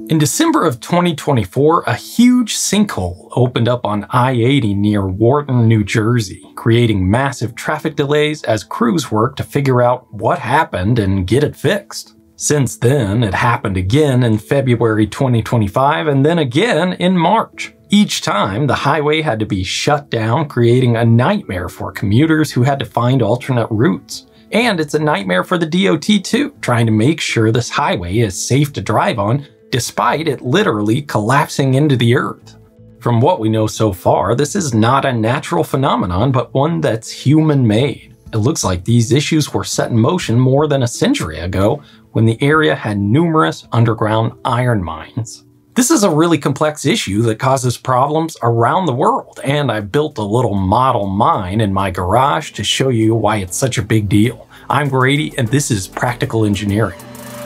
In December of 2024, a huge sinkhole opened up on I-80 near Wharton, New Jersey, creating massive traffic delays as crews worked to figure out what happened and get it fixed. Since then, it happened again in February 2025 and then again in March. Each time, the highway had to be shut down, creating a nightmare for commuters who had to find alternate routes. And it's a nightmare for the DOT too, trying to make sure this highway is safe to drive on, despite it literally collapsing into the earth. From what we know so far, this is not a natural phenomenon, but one that's human-made. It looks like these issues were set in motion more than a century ago, when the area had numerous underground iron mines. This is a really complex issue that causes problems around the world, and I built a little model mine in my garage to show you why it's such a big deal. I'm Grady, and this is Practical Engineering.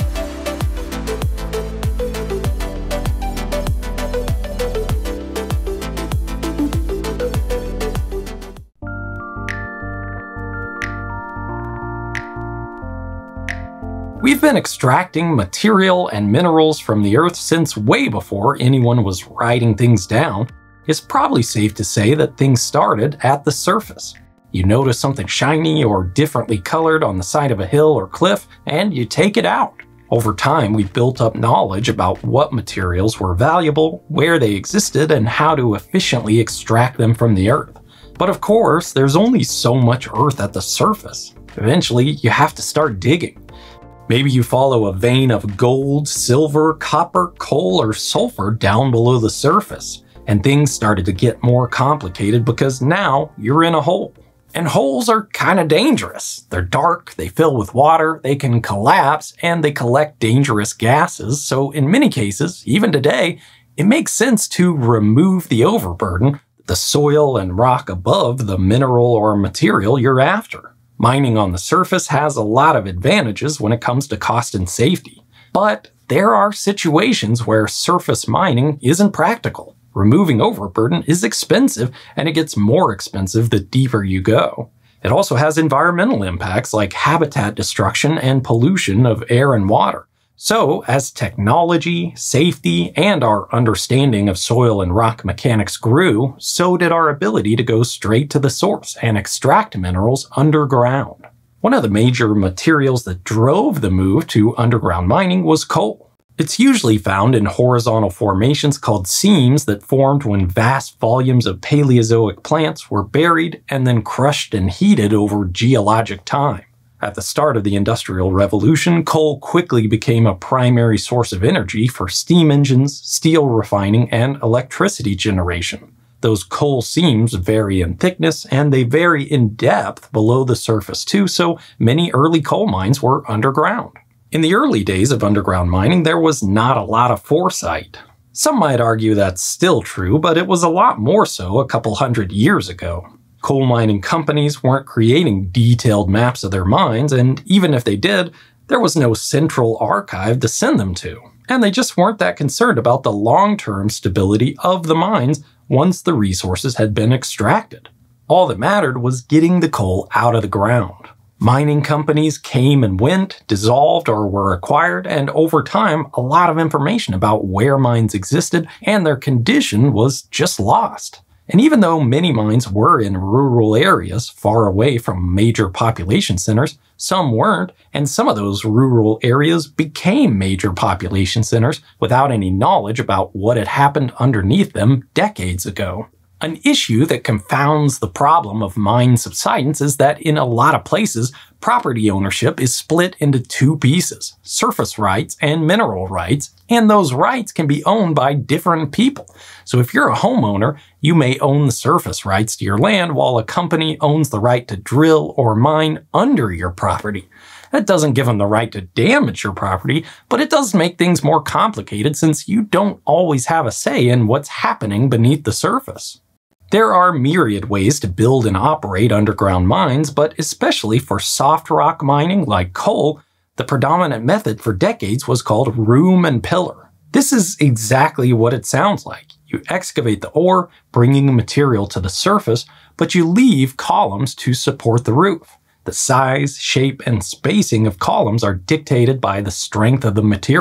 We've been extracting material and minerals from the earth since way before anyone was writing things down. It's probably safe to say that things started at the surface. You notice something shiny or differently colored on the side of a hill or cliff, and you take it out. Over time, we built up knowledge about what materials were valuable, where they existed, and how to efficiently extract them from the earth. But of course, there's only so much earth at the surface. Eventually, you have to start digging. Maybe you follow a vein of gold, silver, copper, coal, or sulfur down below the surface, and things started to get more complicated because now you're in a hole. And holes are kind of dangerous. They're dark, they fill with water, they can collapse, and they collect dangerous gases, so in many cases, even today, it makes sense to remove the overburden, the soil and rock above the mineral or material you're after. Mining on the surface has a lot of advantages when it comes to cost and safety. But there are situations where surface mining isn't practical. Removing overburden is expensive, and it gets more expensive the deeper you go. It also has environmental impacts like habitat destruction and pollution of air and water. So, as technology, safety, and our understanding of soil and rock mechanics grew, so did our ability to go straight to the source and extract minerals underground. One of the major materials that drove the move to underground mining was coal. It's usually found in horizontal formations called seams that formed when vast volumes of Paleozoic plants were buried and then crushed and heated over geologic time. At the start of the Industrial Revolution, coal quickly became a primary source of energy for steam engines, steel refining, and electricity generation. Those coal seams vary in thickness, and they vary in depth below the surface too, so many early coal mines were underground. In the early days of underground mining, there was not a lot of foresight. Some might argue that's still true, but it was a lot more so a couple hundred years ago. Coal mining companies weren't creating detailed maps of their mines, and even if they did, there was no central archive to send them to. And they just weren't that concerned about the long-term stability of the mines once the resources had been extracted. All that mattered was getting the coal out of the ground. Mining companies came and went, dissolved or were acquired, and over time, a lot of information about where mines existed and their condition was just lost. And even though many mines were in rural areas far away from major population centers, some weren't, and some of those rural areas became major population centers without any knowledge about what had happened underneath them decades ago. An issue that confounds the problem of mine subsidence is that in a lot of places, property ownership is split into two pieces, surface rights and mineral rights, and those rights can be owned by different people. So if you're a homeowner, you may own the surface rights to your land while a company owns the right to drill or mine under your property. That doesn't give them the right to damage your property, but it does make things more complicated since you don't always have a say in what's happening beneath the surface. There are myriad ways to build and operate underground mines, but especially for soft rock mining like coal, the predominant method for decades was called room and pillar. This is exactly what it sounds like. You excavate the ore, bringing material to the surface, but you leave columns to support the roof. The size, shape, and spacing of columns are dictated by the strength of the material.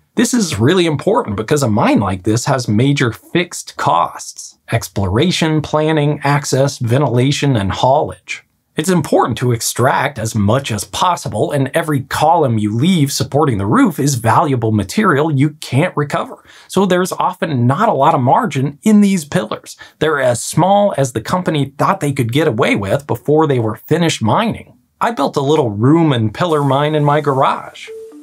This is really important because a mine like this has major fixed costs: exploration, planning, access, ventilation, and haulage. It's important to extract as much as possible, and every column you leave supporting the roof is valuable material you can't recover. So there's often not a lot of margin in these pillars. They're as small as the company thought they could get away with before they were finished mining. I built a little room and pillar mine in my garage.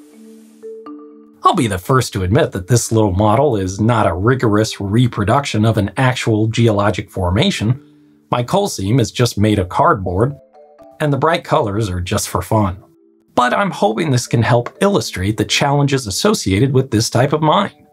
I'll be the first to admit that this little model is not a rigorous reproduction of an actual geologic formation. My coal seam is just made of cardboard, and the bright colors are just for fun. But I'm hoping this can help illustrate the challenges associated with this type of mine.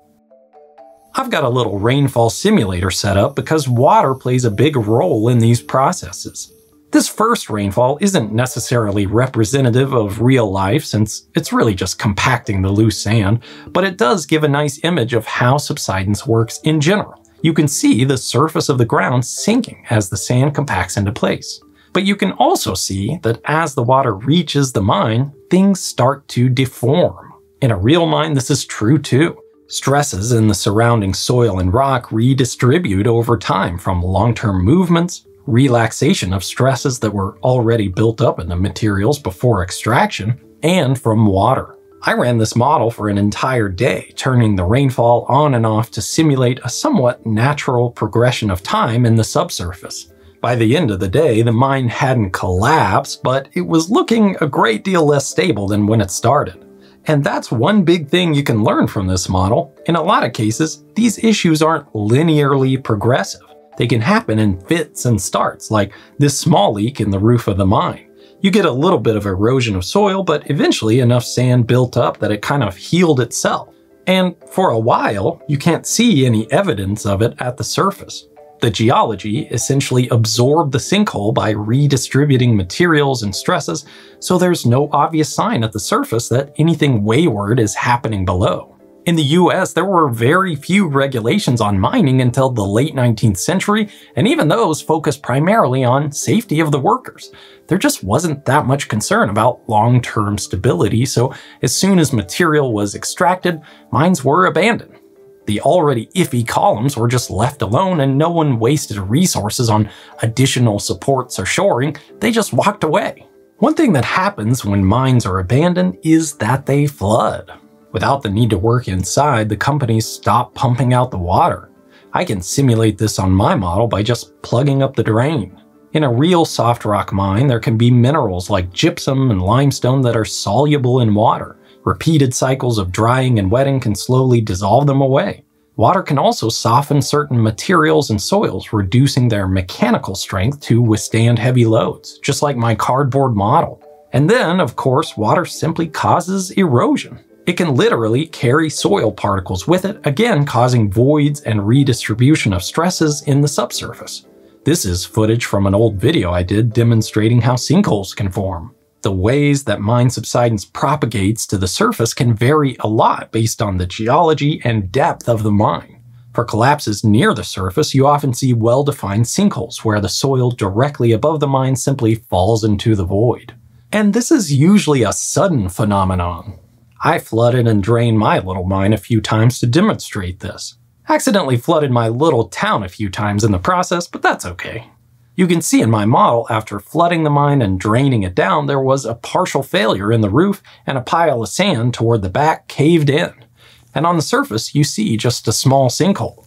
I've got a little rainfall simulator set up because water plays a big role in these processes. This first rainfall isn't necessarily representative of real life since it's really just compacting the loose sand, but it does give a nice image of how subsidence works in general. You can see the surface of the ground sinking as the sand compacts into place. But you can also see that as the water reaches the mine, things start to deform. In a real mine, this is true too. Stresses in the surrounding soil and rock redistribute over time from long-term movements, relaxation of stresses that were already built up in the materials before extraction, and from water. I ran this model for an entire day, turning the rainfall on and off to simulate a somewhat natural progression of time in the subsurface. By the end of the day, the mine hadn't collapsed, but it was looking a great deal less stable than when it started. And that's one big thing you can learn from this model. In a lot of cases, these issues aren't linearly progressive. They can happen in fits and starts, like this small leak in the roof of the mine. You get a little bit of erosion of soil, but eventually enough sand built up that it kind of healed itself. And for a while, you can't see any evidence of it at the surface. The geology essentially absorbed the sinkhole by redistributing materials and stresses, so there's no obvious sign at the surface that anything wayward is happening below. In the US, there were very few regulations on mining until the late 19th century, and even those focused primarily on safety of the workers. There just wasn't that much concern about long-term stability, so as soon as material was extracted, mines were abandoned. The already iffy columns were just left alone, and no one wasted resources on additional supports or shoring. They just walked away. One thing that happens when mines are abandoned is that they flood. Without the need to work inside, the companies stop pumping out the water. I can simulate this on my model by just plugging up the drain. In a real soft rock mine, there can be minerals like gypsum and limestone that are soluble in water. Repeated cycles of drying and wetting can slowly dissolve them away. Water can also soften certain materials and soils, reducing their mechanical strength to withstand heavy loads, just like my cardboard model. And then, of course, water simply causes erosion. It can literally carry soil particles with it, again causing voids and redistribution of stresses in the subsurface. This is footage from an old video I did demonstrating how sinkholes can form. The ways that mine subsidence propagates to the surface can vary a lot based on the geology and depth of the mine. For collapses near the surface, you often see well-defined sinkholes where the soil directly above the mine simply falls into the void. And this is usually a sudden phenomenon. I flooded and drained my little mine a few times to demonstrate this. Accidentally flooded my little town a few times in the process, but that's okay. You can see in my model, after flooding the mine and draining it down, there was a partial failure in the roof and a pile of sand toward the back caved in. And on the surface, you see just a small sinkhole.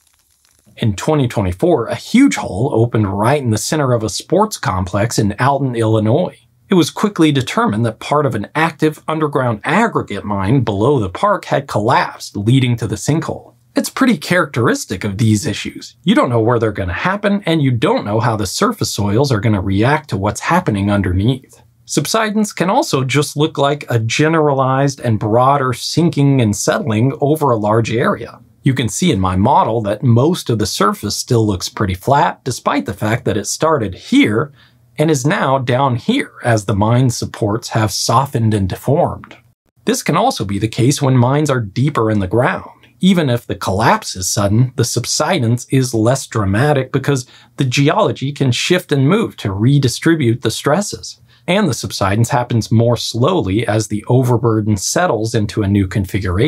In 2024, a huge hole opened right in the center of a sports complex in Alton, Illinois. It was quickly determined that part of an active underground aggregate mine below the park had collapsed, leading to the sinkhole. It's pretty characteristic of these issues. You don't know where they're going to happen, and you don't know how the surface soils are going to react to what's happening underneath. Subsidence can also just look like a generalized and broader sinking and settling over a large area. You can see in my model that most of the surface still looks pretty flat, despite the fact that it started here and is now down here as the mine supports have softened and deformed. This can also be the case when mines are deeper in the ground. Even if the collapse is sudden, the subsidence is less dramatic because the geology can shift and move to redistribute the stresses. And the subsidence happens more slowly as the overburden settles into a new configuration.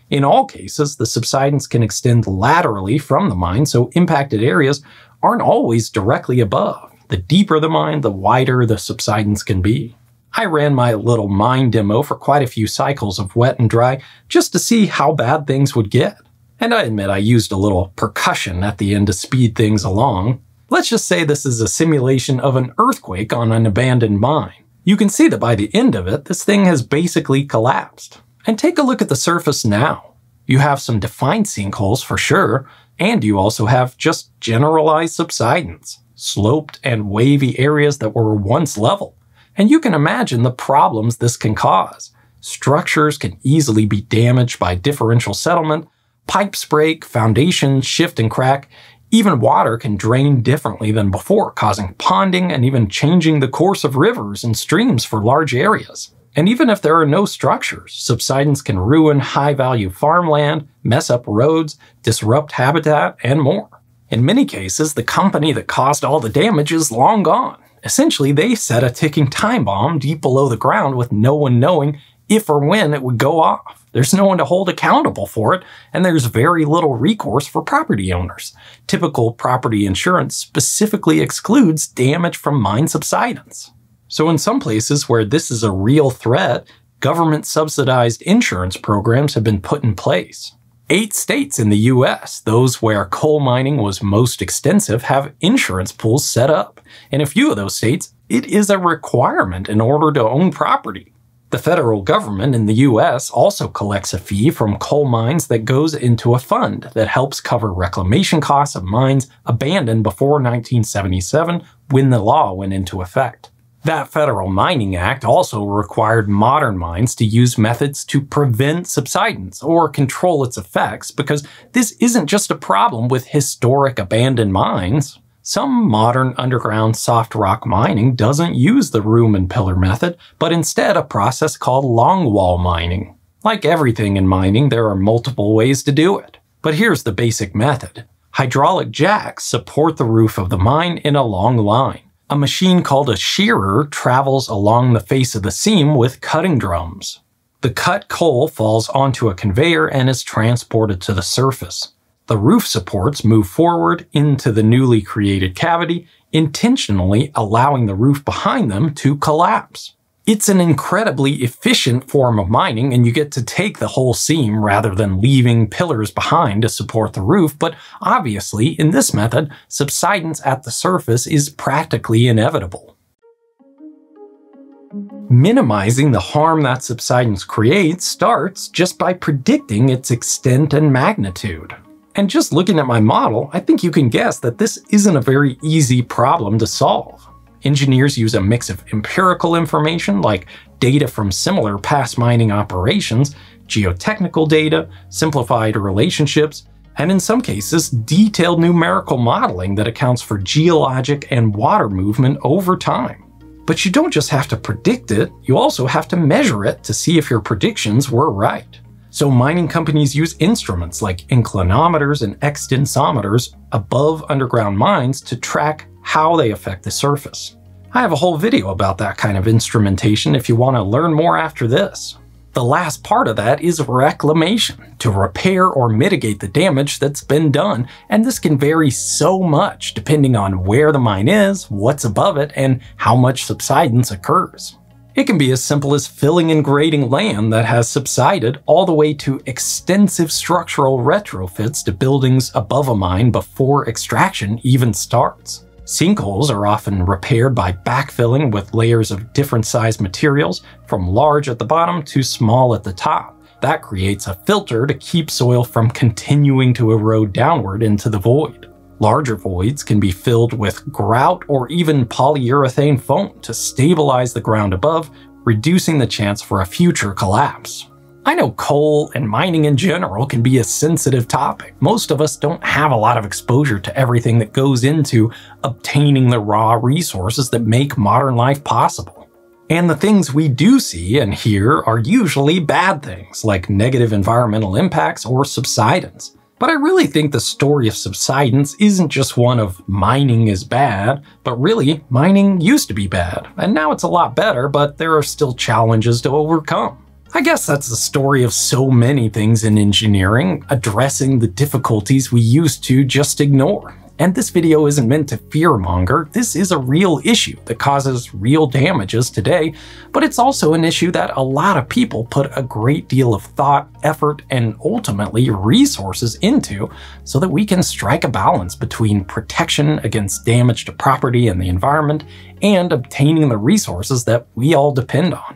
In all cases, the subsidence can extend laterally from the mine, so impacted areas aren't always directly above. The deeper the mine, the wider the subsidence can be. I ran my little mine demo for quite a few cycles of wet and dry just to see how bad things would get. And I admit I used a little percussion at the end to speed things along. Let's just say this is a simulation of an earthquake on an abandoned mine. You can see that by the end of it, this thing has basically collapsed. And take a look at the surface now. You have some defined sinkholes for sure, and you also have just generalized subsidence, sloped and wavy areas that were once level. And you can imagine the problems this can cause. Structures can easily be damaged by differential settlement, pipes break, foundations shift and crack, even water can drain differently than before, causing ponding and even changing the course of rivers and streams for large areas. And even if there are no structures, subsidence can ruin high-value farmland, mess up roads, disrupt habitat, and more. In many cases, the company that caused all the damage is long gone. Essentially, they set a ticking time bomb deep below the ground with no one knowing if or when it would go off. There's no one to hold accountable for it, and there's very little recourse for property owners. Typical property insurance specifically excludes damage from mine subsidence. So in some places where this is a real threat, government-subsidized insurance programs have been put in place. 8 states in the US, those where coal mining was most extensive, have insurance pools set up. In a few of those states, it is a requirement in order to own property. The federal government in the US also collects a fee from coal mines that goes into a fund that helps cover reclamation costs of mines abandoned before 1977 when the law went into effect. That Federal Mining Act also required modern mines to use methods to prevent subsidence or control its effects, because this isn't just a problem with historic abandoned mines. Some modern underground soft rock mining doesn't use the room and pillar method, but instead a process called longwall mining. Like everything in mining, there are multiple ways to do it. But here's the basic method. Hydraulic jacks support the roof of the mine in a long line. A machine called a shearer travels along the face of the seam with cutting drums. The cut coal falls onto a conveyor and is transported to the surface. The roof supports move forward into the newly created cavity, intentionally allowing the roof behind them to collapse. It's an incredibly efficient form of mining, and you get to take the whole seam rather than leaving pillars behind to support the roof, but obviously, in this method, subsidence at the surface is practically inevitable. Minimizing the harm that subsidence creates starts just by predicting its extent and magnitude. And just looking at my model, I think you can guess that this isn't a very easy problem to solve. Engineers use a mix of empirical information, like data from similar past mining operations, geotechnical data, simplified relationships, and in some cases, detailed numerical modeling that accounts for geologic and water movement over time. But you don't just have to predict it, you also have to measure it to see if your predictions were right. So mining companies use instruments like inclinometers and extensometers above underground mines to track how they affect the surface. I have a whole video about that kind of instrumentation if you want to learn more after this. The last part of that is reclamation, to repair or mitigate the damage that's been done, and this can vary so much depending on where the mine is, what's above it, and how much subsidence occurs. It can be as simple as filling and grading land that has subsided, all the way to extensive structural retrofits to buildings above a mine before extraction even starts. Sinkholes are often repaired by backfilling with layers of different sized materials, from large at the bottom to small at the top. That creates a filter to keep soil from continuing to erode downward into the void. Larger voids can be filled with grout or even polyurethane foam to stabilize the ground above, reducing the chance for a future collapse. I know coal and mining in general can be a sensitive topic. Most of us don't have a lot of exposure to everything that goes into obtaining the raw resources that make modern life possible. And the things we do see and hear are usually bad things, like negative environmental impacts or subsidence. But I really think the story of subsidence isn't just one of mining is bad, but really, mining used to be bad, and now it's a lot better, but there are still challenges to overcome. I guess that's the story of so many things in engineering, addressing the difficulties we used to just ignore. And this video isn't meant to fearmonger. This is a real issue that causes real damages today, but it's also an issue that a lot of people put a great deal of thought, effort, and ultimately resources into so that we can strike a balance between protection against damage to property and the environment and obtaining the resources that we all depend on.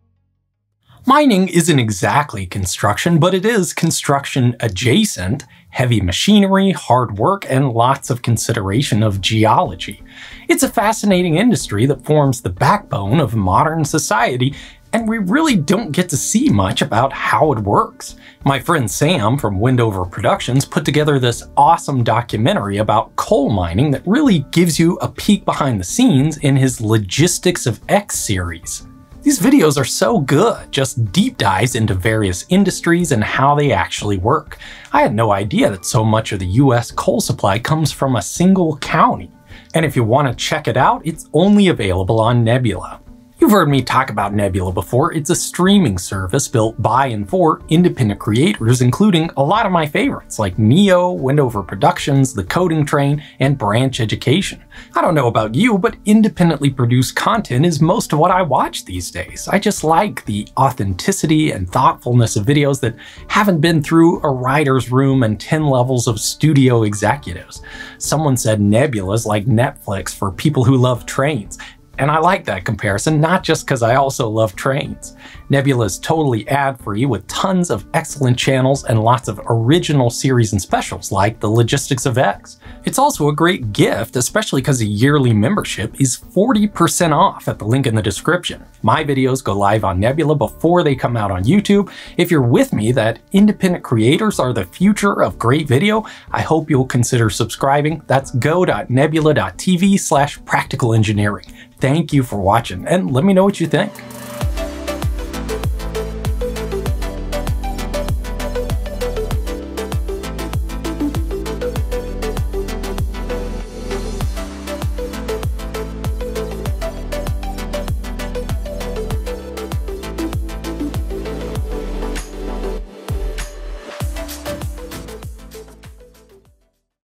Mining isn't exactly construction, but it is construction adjacent, heavy machinery, hard work, and lots of consideration of geology. It's a fascinating industry that forms the backbone of modern society, and we really don't get to see much about how it works. My friend Sam from Wendover Productions put together this awesome documentary about coal mining that really gives you a peek behind the scenes in his Logistics of X series. These videos are so good, just deep dives into various industries and how they actually work. I had no idea that so much of the US coal supply comes from a single county. And if you want to check it out, it's only available on Nebula. You've heard me talk about Nebula before. It's a streaming service built by and for independent creators, including a lot of my favorites like Neo, Wendover Productions, The Coding Train, and Branch Education. I don't know about you, but independently produced content is most of what I watch these days. I just like the authenticity and thoughtfulness of videos that haven't been through a writer's room and 10 levels of studio executives. Someone said Nebula's like Netflix for people who love trains. And I like that comparison, not just because I also love trains. Nebula is totally ad-free with tons of excellent channels and lots of original series and specials like the Logistics of X. It's also a great gift, especially because a yearly membership is 40% off at the link in the description. My videos go live on Nebula before they come out on YouTube. If you're with me that independent creators are the future of great video, I hope you'll consider subscribing. That's go.nebula.tv/practicalengineering. Thank you for watching, and let me know what you think.